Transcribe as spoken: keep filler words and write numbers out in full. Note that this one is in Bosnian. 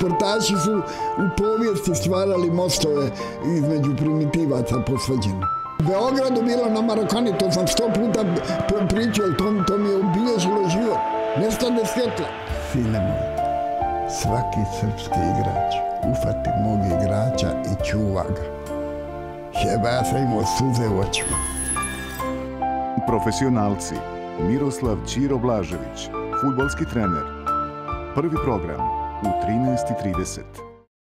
sportaši su u povijesti stvarali mostove između primitivaca posvađeni. U Beogradu bila na Marakani, to sam sto puta pričao, to, to mi je obilježilo život. Nestane svjetla. Sine moj, svaki srpski igrač ufati mog igrača i čuva ga. Jeba, ja sam imao suze u očima. Profesionalci. Miroslav Ćiro Blažević, fudbalski trener. Prvi program u trinaest i trideset.